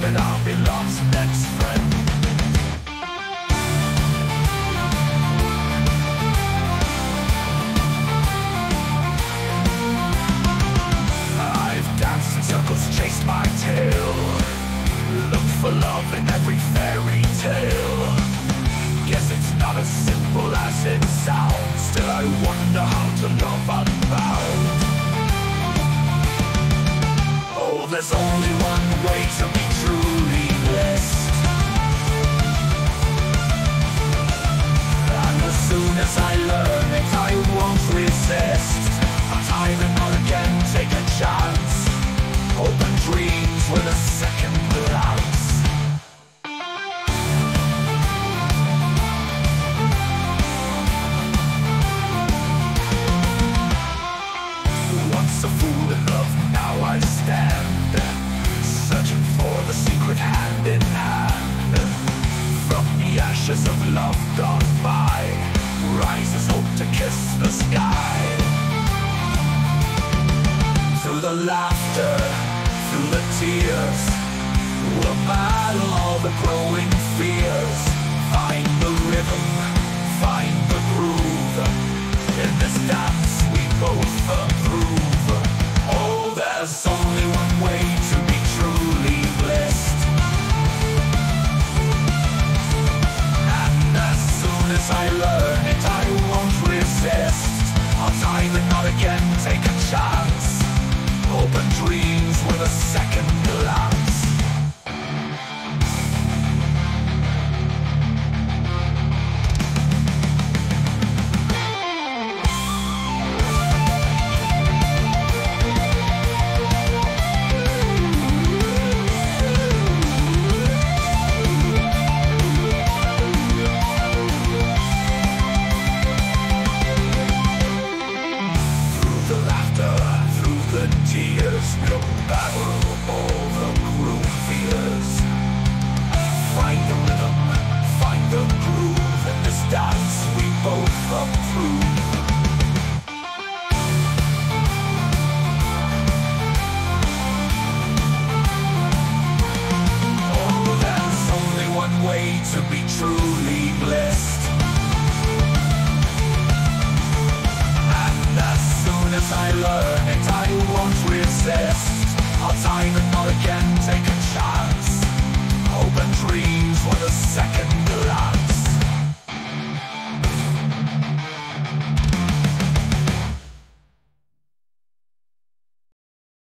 that I'll be love's next friend. I've danced in circles, chased my tail, looked for love in every fairy tale. Guess it's not as simple as it sounds. Still I wonder how to love unbound. Oh, there's only one way to be truly blessed, and as soon as I learn it, I won't resist. I'll time and not again take a chance, open dreams with a second glance. Once a fool in love, now I stand, searching for the secret hand in hand. From the ashes of love gone by, rises hope to kiss the sky. Through the laughter, through the tears, we'll battle all the growing fears. Find the rhythm, find the groove, in this dance we both approve. Oh, there's only one way to be truly blessed, and as soon as I learn it, I won't resist. I'll tie the knot again, take a chance, open dreams with a second glance. We'll battle all the cruel fears. Find the rhythm, find the groove, in this dance we both approve. Oh, there's only one way to be truly blessed, and as soon as I learn it, I won't resist. I'll time and not again take a chance, open dreams with a second